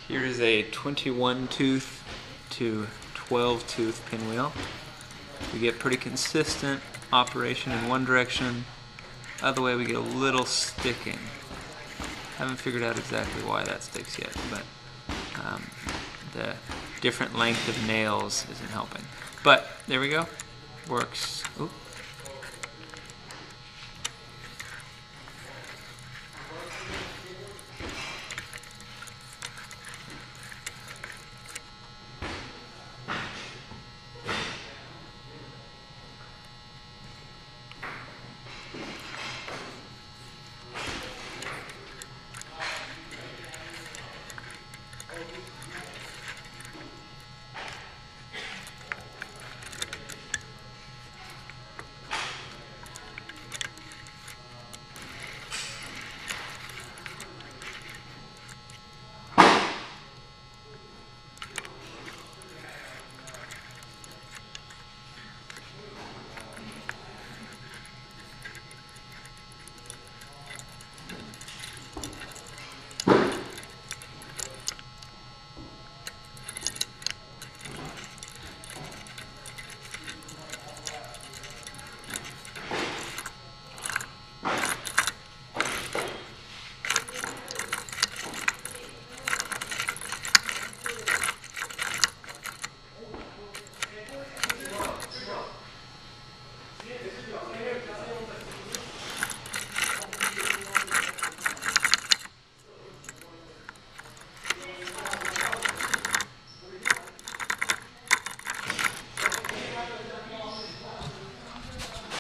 Here is a 21 tooth to 12 tooth pinwheel. We get pretty consistent operation in one direction. Other way we get a little sticking. Haven't figured out exactly why that sticks yet, but the different length of nails isn't helping. But there we go. Works. Oop.